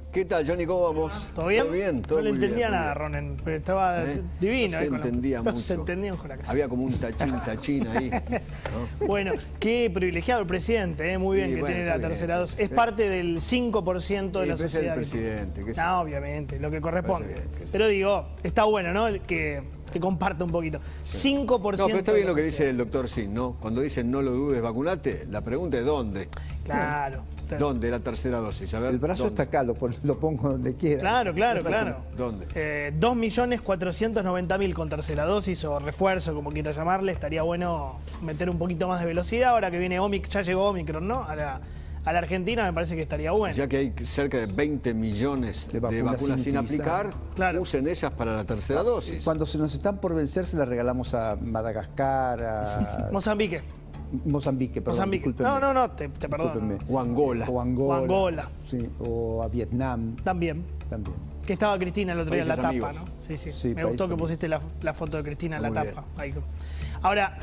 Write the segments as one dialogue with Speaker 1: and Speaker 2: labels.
Speaker 1: ¿Qué tal, Johnny? ¿Cómo vamos?
Speaker 2: ¿Todo bien?
Speaker 1: ¿Todo bien? Todo
Speaker 2: no le
Speaker 1: muy
Speaker 2: entendía
Speaker 1: bien,
Speaker 2: nada, Ronen, pero estaba divino.
Speaker 1: No se entendía mucho.
Speaker 2: No se entendían con la cara.
Speaker 1: Había como un tachín ahí, ¿no?
Speaker 2: Bueno, qué privilegiado el presidente, muy bien
Speaker 1: Sí,
Speaker 2: que
Speaker 1: bueno,
Speaker 2: tiene la
Speaker 1: está bien,
Speaker 2: tercera dosis. Es
Speaker 1: sí.
Speaker 2: parte del 5% de la
Speaker 1: Sí, pero es el
Speaker 2: sociedad.
Speaker 1: presidente, qué sé yo.
Speaker 2: No, obviamente, lo que corresponde.
Speaker 1: Parece bien, qué sé yo.
Speaker 2: Pero digo, está bueno, ¿no? Que comparta un poquito. 5%
Speaker 1: No, pero está bien
Speaker 2: de
Speaker 1: lo
Speaker 2: la
Speaker 1: que dice
Speaker 2: sociedad.
Speaker 1: el doctor Sin, ¿no? Cuando dicen no lo dudes, vacunate, la pregunta es ¿dónde?
Speaker 2: Claro.
Speaker 1: ¿Dónde la tercera dosis? A ver,
Speaker 3: El brazo
Speaker 1: ¿dónde?
Speaker 3: está acá, lo pongo donde quiera.
Speaker 2: Claro.
Speaker 1: ¿Dónde?
Speaker 2: 2.490.000 con tercera dosis o refuerzo, como quiera llamarle. Estaría bueno meter un poquito más de velocidad. Ahora que viene Omicron, ya llegó Omicron, ¿no? A la Argentina me parece que estaría bueno.
Speaker 1: Ya que hay cerca de 20 millones de vacunas sin aplicar,
Speaker 2: Claro.
Speaker 1: usen esas para la tercera dosis.
Speaker 3: Cuando se nos están por vencer, se las regalamos a Madagascar, a
Speaker 2: Mozambique.
Speaker 3: Mozambique, perdón,
Speaker 2: Mozambique.
Speaker 3: discúlpenme.
Speaker 2: No, te perdono.
Speaker 3: Discúlpenme.
Speaker 1: O Angola.
Speaker 3: O Angola.
Speaker 2: O Angola.
Speaker 3: Sí, o a Vietnam
Speaker 2: También.
Speaker 3: también.
Speaker 2: Que estaba Cristina el otro día en la
Speaker 1: Países
Speaker 2: tapa,
Speaker 1: amigos.
Speaker 2: ¿no? Sí.
Speaker 3: Sí,
Speaker 2: Me gustó
Speaker 3: países
Speaker 2: que pusiste la foto de Cristina en la
Speaker 1: Muy
Speaker 2: tapa. Ahí. Ahora,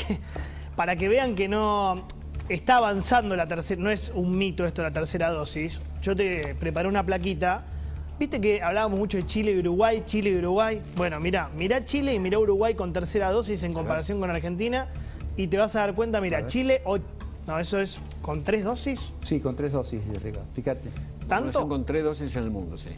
Speaker 2: para que vean que no está avanzando la tercera, no es un mito esto la tercera dosis, yo te preparé una plaquita. Viste que hablábamos mucho de Chile y Uruguay. Bueno, mirá Chile y mirá Uruguay con tercera dosis en comparación con Argentina y te vas a dar cuenta, mira, Chile, no, eso es con 3 dosis.
Speaker 3: Sí, con 3 dosis de regalo. Fíjate.
Speaker 1: Vacunación
Speaker 2: ¿Tanto?
Speaker 1: con 3 dosis en el mundo, sí.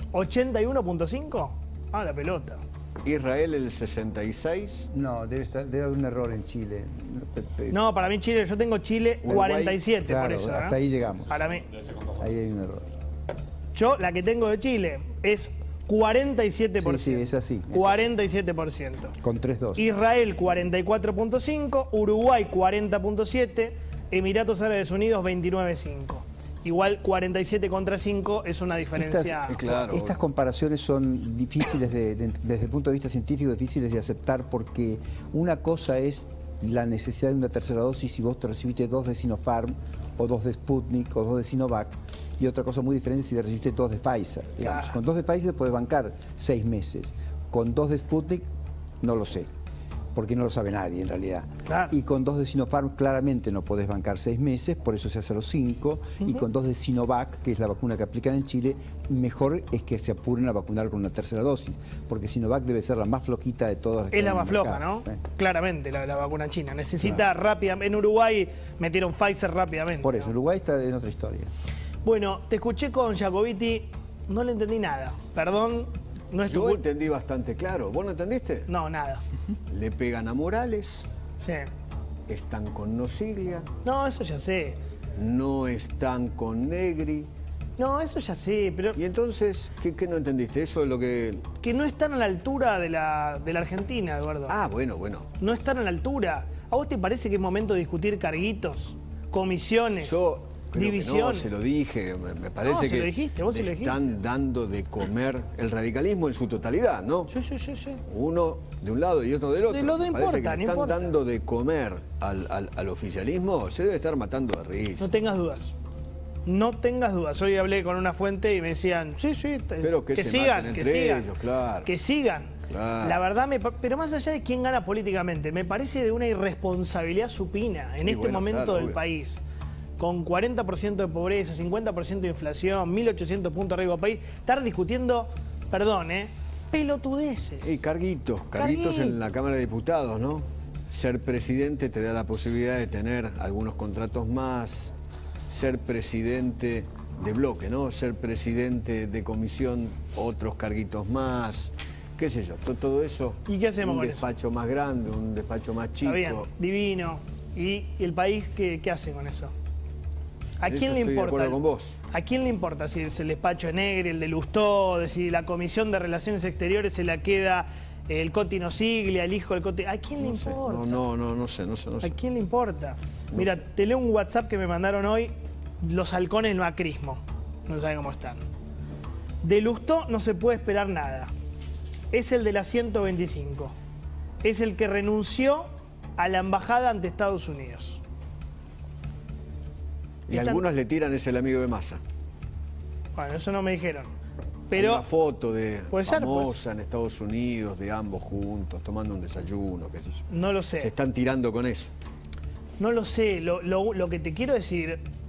Speaker 2: 81.5. Ah, la pelota.
Speaker 1: Israel el 66.
Speaker 3: No, debe haber un error en Chile.
Speaker 2: No, para mí Chile, yo tengo Chile
Speaker 1: Uruguay,
Speaker 2: 47
Speaker 3: claro,
Speaker 2: por eso.
Speaker 3: hasta ahí llegamos.
Speaker 2: Para mí.
Speaker 3: Ahí hay un error.
Speaker 2: Yo, la que tengo de Chile es 47%.
Speaker 3: Sí, es así.
Speaker 2: 47%.
Speaker 3: Con 3 dosis.
Speaker 2: Israel 44.5%, Uruguay 40.7%, Emiratos Árabes Unidos 29.5%. Igual 47 contra 5 es una diferencia.
Speaker 1: Claro.
Speaker 3: Estas comparaciones son difíciles desde el punto de vista científico, difíciles de aceptar porque una cosa es la necesidad de una tercera dosis si vos te recibiste 2 de Sinopharm o 2 de Sputnik o 2 de Sinovac, y otra cosa muy diferente si te recibiste 2 de Pfizer. Digamos.
Speaker 2: Claro.
Speaker 3: Con 2 de Pfizer puedes bancar 6 meses, con 2 de Sputnik no lo sé, porque no lo sabe nadie en realidad.
Speaker 2: Claro.
Speaker 3: Y con 2 de Sinopharm claramente no podés bancar 6 meses, por eso se hace a los 5, y con 2 de Sinovac, que es la vacuna que aplican en Chile, mejor es que se apuren a vacunar con una tercera dosis, porque Sinovac debe ser la más flojita de todas.
Speaker 2: Es la más floja, ¿no? Claramente, la vacuna china. Necesita rápidamente. En Uruguay metieron Pfizer rápidamente.
Speaker 3: Por eso,
Speaker 2: ¿no?
Speaker 3: Uruguay está en otra historia.
Speaker 2: Bueno, te escuché con Jacobiti, no le entendí nada. Perdón, no es tu
Speaker 1: Yo
Speaker 2: culpa.
Speaker 1: entendí bastante claro. ¿Vos no entendiste?
Speaker 2: No, nada.
Speaker 1: Le pegan a Morales,
Speaker 2: Sí.
Speaker 1: están con Nosiglia,
Speaker 2: No, eso ya sé.
Speaker 1: no están con Negri.
Speaker 2: No, eso ya sé, pero
Speaker 1: Y entonces, ¿qué no entendiste? Eso es lo que...
Speaker 2: que no están a la altura de la Argentina, Eduardo.
Speaker 1: Ah, bueno.
Speaker 2: No están a la altura. ¿A vos te parece que es momento de discutir carguitos, comisiones,
Speaker 1: Yo creo que no,
Speaker 2: divisiones?
Speaker 1: se lo dije. Me parece
Speaker 2: No, se
Speaker 1: que
Speaker 2: lo dijiste, vos se
Speaker 1: le
Speaker 2: lo dijiste.
Speaker 1: están dando de comer el radicalismo en su totalidad, ¿no?
Speaker 2: Sí.
Speaker 1: Uno de un lado y otro del otro.
Speaker 2: Del otro
Speaker 1: Me
Speaker 2: no
Speaker 1: parece
Speaker 2: importa,
Speaker 1: que
Speaker 2: no
Speaker 1: le están
Speaker 2: importa.
Speaker 1: dando de comer al oficialismo, se debe estar matando de risa.
Speaker 2: No tengas dudas. No tengas dudas. Hoy hablé con una fuente y me decían, sí,
Speaker 1: Pero que se
Speaker 2: sigan,
Speaker 1: maten
Speaker 2: que
Speaker 1: entre
Speaker 2: sigan.
Speaker 1: ellos, claro.
Speaker 2: Que sigan.
Speaker 1: Claro.
Speaker 2: La verdad, pero más allá de quién gana políticamente, me parece de una irresponsabilidad supina en
Speaker 1: Y
Speaker 2: este
Speaker 1: bueno,
Speaker 2: momento
Speaker 1: claro,
Speaker 2: del
Speaker 1: obvio.
Speaker 2: país. Con 40% de pobreza, 50% de inflación, 1.800 puntos de riesgo país, estar discutiendo, perdón, pelotudeces.
Speaker 1: Y carguitos en la Cámara de Diputados, ¿no? Ser presidente te da la posibilidad de tener algunos contratos más, ser presidente de bloque, ¿no? Ser presidente de comisión, otros carguitos más, qué sé yo, todo eso.
Speaker 2: ¿Y qué hacemos
Speaker 1: un
Speaker 2: con eso?
Speaker 1: despacho más grande, un despacho más chico.
Speaker 2: Está bien, divino. ¿Y el país qué hace con eso? ¿A
Speaker 1: En
Speaker 2: quién
Speaker 1: eso
Speaker 2: le
Speaker 1: estoy de
Speaker 2: importa?
Speaker 1: acuerdo con vos.
Speaker 2: ¿A quién le importa si es el despacho de Negri, el de Lustó, de si la Comisión de Relaciones Exteriores se la queda el Coti Nosiglia, el hijo del Coti? ¿A quién le
Speaker 1: No sé,
Speaker 2: importa?
Speaker 1: no sé.
Speaker 2: ¿A quién le importa? Mira, te leo un WhatsApp que me mandaron hoy los halcones del macrismo. No saben cómo están. De Lustó no se puede esperar nada. Es el de la 125. Es el que renunció a la embajada ante Estados Unidos.
Speaker 1: Y algunos le tiran es el amigo de Massa.
Speaker 2: Bueno, eso no me dijeron.
Speaker 1: Hay
Speaker 2: Pero
Speaker 1: una foto de
Speaker 2: puede ser,
Speaker 1: famosa en Estados Unidos, de ambos juntos, tomando un desayuno, qué sé yo.
Speaker 2: no lo
Speaker 1: Se
Speaker 2: sé.
Speaker 1: están tirando con eso.
Speaker 2: No lo sé. Lo que te quiero decir,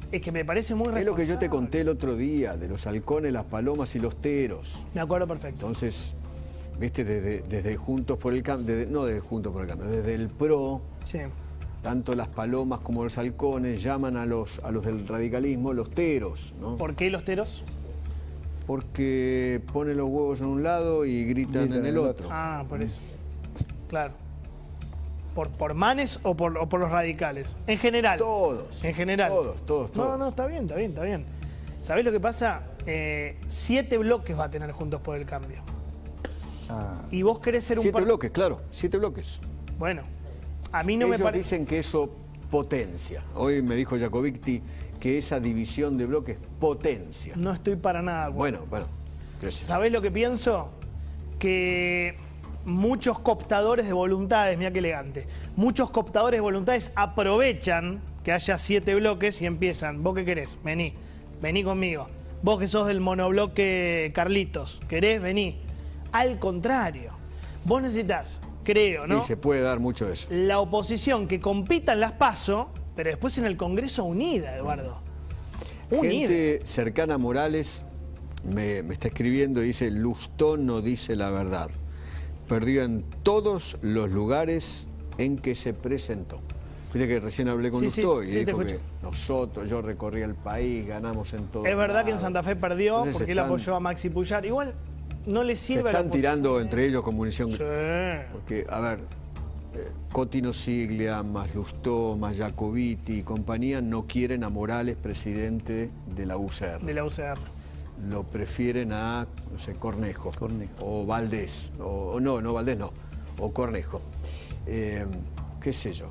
Speaker 2: es que me parece muy responsable.
Speaker 1: Es lo que yo te conté el otro día, de los halcones, las palomas y los teros.
Speaker 2: Me acuerdo perfecto.
Speaker 1: Entonces, viste, desde Juntos por el Cambio, no desde Juntos por el Cambio, desde el PRO,
Speaker 2: Sí.
Speaker 1: tanto las palomas como los halcones llaman a los del radicalismo los teros, ¿no?
Speaker 2: ¿Por qué los teros?
Speaker 1: Porque ponen los huevos en un lado y gritan en el otro.
Speaker 2: Ah, por eso. Claro. ¿Por Manes o por los radicales? En general.
Speaker 1: Todos.
Speaker 2: En general.
Speaker 1: Todos.
Speaker 2: No, está bien. ¿Sabés lo que pasa? 7 bloques va a tener Juntos por el Cambio. Y vos querés ser un...
Speaker 1: 7 bloques, claro, 7 bloques.
Speaker 2: Bueno, a mí no me
Speaker 1: Ellos
Speaker 2: parece...
Speaker 1: dicen que eso potencia. Hoy me dijo Jacobiti que esa división de bloques potencia.
Speaker 2: No estoy para nada de acuerdo.
Speaker 1: Bueno. ¿Qué sé?
Speaker 2: ¿Sabés lo que pienso? Que muchos cooptadores de voluntades, mira qué elegante, muchos cooptadores de voluntades aprovechan que haya 7 bloques y empiezan, ¿vos qué querés? Vení conmigo. Vos que sos del monobloque Carlitos, ¿querés? Vení. Al contrario, vos necesitas, creo, ¿no?
Speaker 1: Y se puede dar mucho de eso.
Speaker 2: La oposición que compita en las PASO, pero después en el Congreso unida, Eduardo. Unida.
Speaker 1: Gente cercana a Morales me está escribiendo y dice, Lustó no dice la verdad. Perdió en todos los lugares en que se presentó. Viste que recién hablé con Lustó y dijo que nosotros, yo recorrí el país, ganamos en todo.
Speaker 2: Es verdad que en Santa Fe perdió. Entonces porque él apoyó a Maxi Puyar. Igual no le sirve
Speaker 1: se
Speaker 2: a la
Speaker 1: están tirando entre ellos con munición.
Speaker 2: Sí.
Speaker 1: Porque, a ver, Cotino Siglia, más Lustó, más Jacobiti y compañía no quieren a Morales presidente de la UCR.
Speaker 2: De la UCR.
Speaker 1: Lo prefieren a, no sé, Cornejo. O Valdés. No, Valdés no. O Cornejo. Qué sé yo.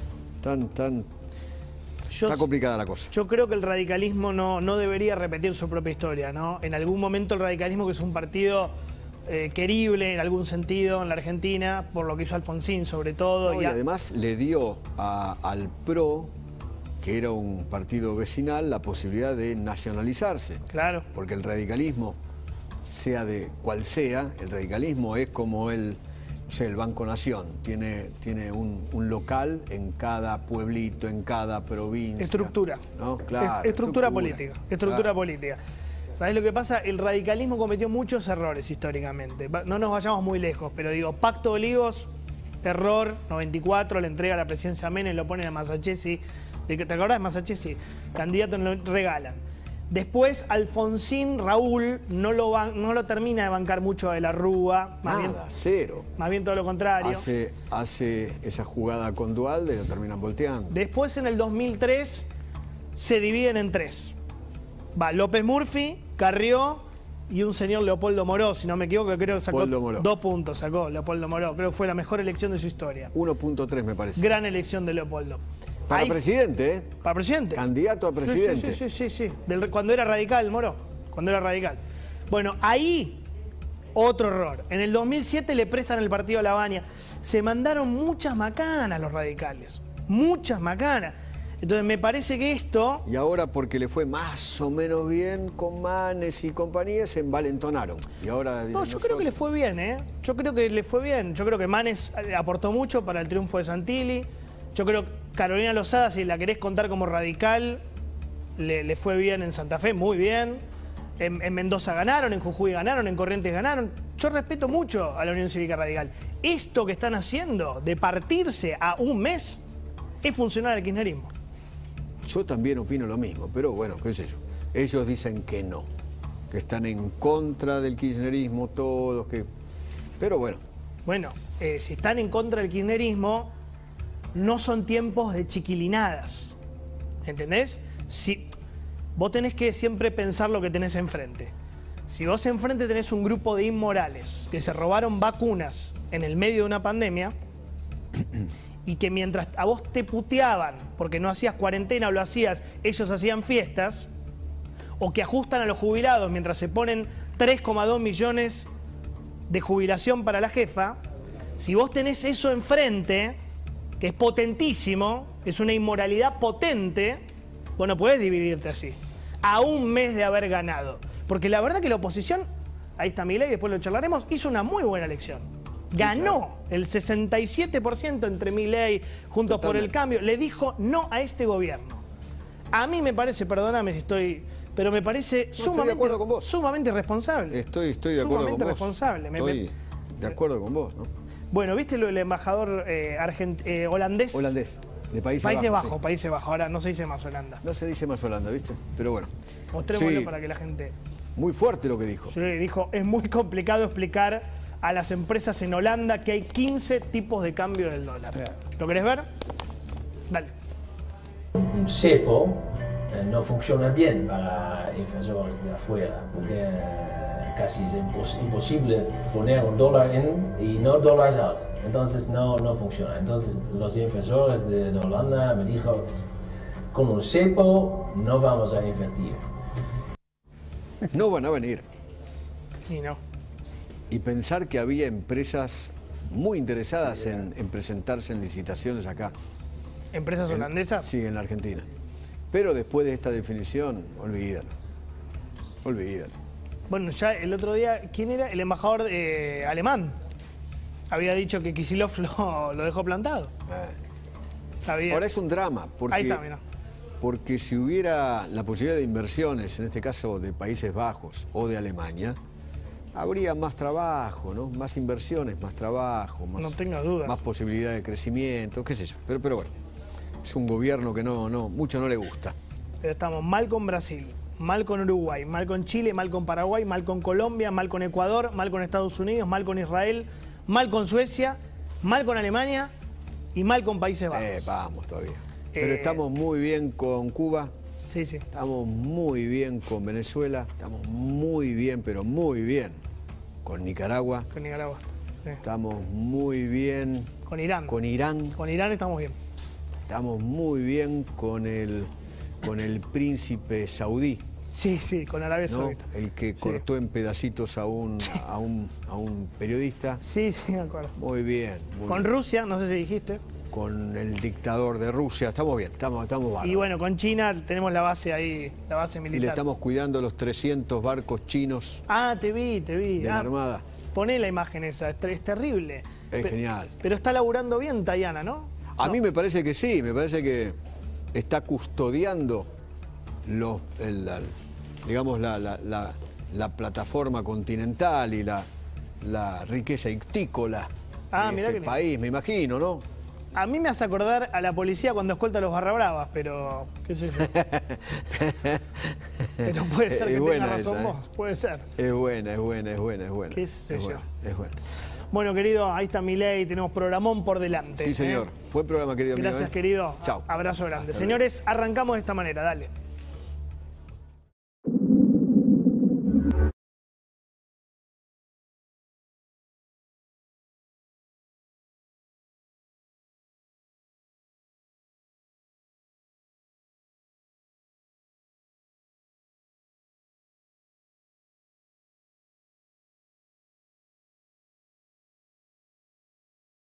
Speaker 1: Está complicada la cosa.
Speaker 2: Yo creo que el radicalismo no debería repetir su propia historia, ¿no? En algún momento el radicalismo, que es un partido querible en algún sentido en la Argentina, por lo que hizo Alfonsín sobre todo.
Speaker 1: No, y además le dio al PRO, que era un partido vecinal, la posibilidad de nacionalizarse.
Speaker 2: Claro.
Speaker 1: Porque el radicalismo, sea de cual sea, el radicalismo es como el Banco Nación. Tiene un local en cada pueblito, en cada provincia.
Speaker 2: Estructura.
Speaker 1: ¿No? Claro,
Speaker 2: estructura política. Estructura política. ¿Sabés lo que pasa? El radicalismo cometió muchos errores históricamente. No nos vayamos muy lejos, pero digo, Pacto de Olivos, error, 94, le entrega la presidencia a Menem, lo ponen a Masachesi. ¿Te acordás de Masachesi? Candidato, lo regalan. Después, Alfonsín, Raúl, no lo termina de bancar mucho de la Rúa.
Speaker 1: Cero.
Speaker 2: Más bien todo lo contrario.
Speaker 1: Hace esa jugada con Duhalde y lo terminan volteando.
Speaker 2: Después, en el 2003, se dividen en 3. Va López Murphy, Carrió y un señor Leopoldo Moró, si no me equivoco, que creo que sacó 2 puntos, sacó Leopoldo Moró. Creo que fue la mejor elección de su historia.
Speaker 1: 1.3 me parece.
Speaker 2: Gran elección de Leopoldo.
Speaker 1: Para presidente, ¿eh?
Speaker 2: Para presidente.
Speaker 1: Candidato a presidente.
Speaker 2: Sí. Cuando era radical, Moró. Cuando era radical. Bueno, ahí, otro error. En el 2007 le prestan el partido a La Baña. Se mandaron muchas macanas los radicales. Muchas macanas. Entonces me parece que esto...
Speaker 1: Y ahora, porque le fue más o menos bien con Manes y compañía, se envalentonaron. Y ahora
Speaker 2: no, yo creo que le fue bien, ¿eh? Yo creo que le fue bien. Yo creo que Manes aportó mucho para el triunfo de Santilli. Yo creo que Carolina Lozada, si la querés contar como radical, le fue bien en Santa Fe, muy bien. En Mendoza ganaron, en Jujuy ganaron, en Corrientes ganaron. Yo respeto mucho a la Unión Cívica Radical. Esto que están haciendo, de partirse a un mes, es funcional al kirchnerismo.
Speaker 1: Yo también opino lo mismo, pero bueno, qué sé yo. Ellos dicen que no, que están en contra del kirchnerismo todos, que... Pero bueno.
Speaker 2: Bueno, si están en contra del kirchnerismo, no son tiempos de chiquilinadas, ¿entendés? Si, vos tenés que siempre pensar lo que tenés enfrente. Si vos enfrente tenés un grupo de inmorales que se robaron vacunas en el medio de una pandemia y que mientras a vos te puteaban porque no hacías cuarentena o lo hacías, ellos hacían fiestas, o que ajustan a los jubilados mientras se ponen 3,2 millones de jubilación para la jefa, si vos tenés eso enfrente, que es potentísimo, es una inmoralidad potente, vos no podés dividirte así, a un mes de haber ganado. Porque la verdad que la oposición, ahí está Milei, después lo charlaremos, hizo una muy buena elección. Ganó el 67% entre Milei, Juntos por el Cambio, le dijo no a este gobierno. A mí me parece, perdóname si estoy... Pero me parece
Speaker 1: estoy de acuerdo con vos.
Speaker 2: sumamente irresponsable.
Speaker 1: Estoy de acuerdo con vos.
Speaker 2: Responsable.
Speaker 1: Estoy de acuerdo con vos, ¿no?
Speaker 2: Bueno, ¿viste lo del embajador holandés?
Speaker 1: Holandés, de Países
Speaker 2: Bajos,
Speaker 1: Bajos. Sí.
Speaker 2: Países Bajos. Ahora no se dice más Holanda.
Speaker 1: No se dice más Holanda, ¿viste? Pero bueno.
Speaker 2: Mostrémoslo
Speaker 1: Sí,
Speaker 2: para que la gente...
Speaker 1: muy fuerte lo que dijo.
Speaker 2: Sí, dijo, es muy complicado explicar a las empresas en Holanda que hay 15 tipos de cambio del dólar.
Speaker 3: Claro.
Speaker 2: ¿Lo querés ver? Dale.
Speaker 4: Un cepo no funciona bien para inversores de afuera, porque casi es imposible poner un dólar in y no dólares out. Entonces no funciona. Entonces los inversores de Holanda me dijeron, con un cepo no vamos a invertir.
Speaker 1: No van a venir.
Speaker 2: Y no.
Speaker 1: Y pensar que había empresas muy interesadas en presentarse en licitaciones acá.
Speaker 2: ¿Empresas holandesas?
Speaker 1: Sí, en la Argentina. Pero después de esta definición, olvídalo. Olvídalo.
Speaker 2: Bueno, ya el otro día, ¿quién era? El embajador alemán. Había dicho que Kicillof lo dejó plantado. Está bien.
Speaker 1: Ahora es un drama, porque,
Speaker 2: Ahí está, mira.
Speaker 1: porque si hubiera la posibilidad de inversiones, en este caso de Países Bajos o de Alemania, habría más trabajo, ¿no? Más inversiones, más trabajo, más,
Speaker 2: No tengo dudas.
Speaker 1: más posibilidad de crecimiento, qué sé yo. Pero bueno, es un gobierno que mucho no le gusta.
Speaker 2: Pero estamos mal con Brasil, mal con Uruguay, mal con Chile, mal con Paraguay, mal con Colombia, mal con Ecuador, mal con Estados Unidos, mal con Israel, mal con Suecia, mal con Alemania y mal con Países Bajos.
Speaker 1: Vamos todavía. Pero estamos muy bien con Cuba,
Speaker 2: Sí, sí.
Speaker 1: estamos muy bien con Venezuela, estamos muy bien, pero muy bien con Nicaragua,
Speaker 2: Con Nicaragua. Sí.
Speaker 1: estamos muy bien
Speaker 2: Con Irán.
Speaker 1: con Irán,
Speaker 2: Con Irán estamos bien.
Speaker 1: estamos muy bien con el príncipe saudí,
Speaker 2: Sí, sí, con Arabia
Speaker 1: ¿no?
Speaker 2: Saudita.
Speaker 1: El que
Speaker 2: Sí.
Speaker 1: cortó en pedacitos a un periodista.
Speaker 2: Sí, sí, me acuerdo.
Speaker 1: Muy bien. Muy
Speaker 2: Con
Speaker 1: bien.
Speaker 2: Rusia, no sé si dijiste.
Speaker 1: Con el dictador de Rusia, estamos bien, estamos bárbaros.
Speaker 2: Y bueno, con China tenemos la base ahí, la base
Speaker 1: Y
Speaker 2: militar.
Speaker 1: le estamos cuidando los 300 barcos chinos
Speaker 2: Ah, te vi.
Speaker 1: de la Armada.
Speaker 2: Poné la imagen esa, es terrible.
Speaker 1: Es genial.
Speaker 2: Pero está laburando bien Tayana, ¿no?
Speaker 1: A mí me parece que sí, me parece que está custodiando digamos la plataforma continental y la riqueza ictícola
Speaker 2: Ah,
Speaker 1: de
Speaker 2: mirá
Speaker 1: este
Speaker 2: que
Speaker 1: país, me imagino, ¿no?
Speaker 2: A mí me hace acordar a la policía cuando escolta a los barra bravas, pero qué sé yo. Pero puede ser que
Speaker 1: Es buena
Speaker 2: tengas razón
Speaker 1: esa,
Speaker 2: vos, puede ser.
Speaker 1: Es buena.
Speaker 2: Qué sé yo.
Speaker 1: Es buena.
Speaker 2: Bueno, querido, ahí está Milei, tenemos programón por delante.
Speaker 1: Sí, señor. Buen programa, querido amigo.
Speaker 2: Gracias, querido.
Speaker 1: Chao.
Speaker 2: Abrazo grande.
Speaker 1: Hasta
Speaker 2: Señores, arrancamos de esta manera, dale.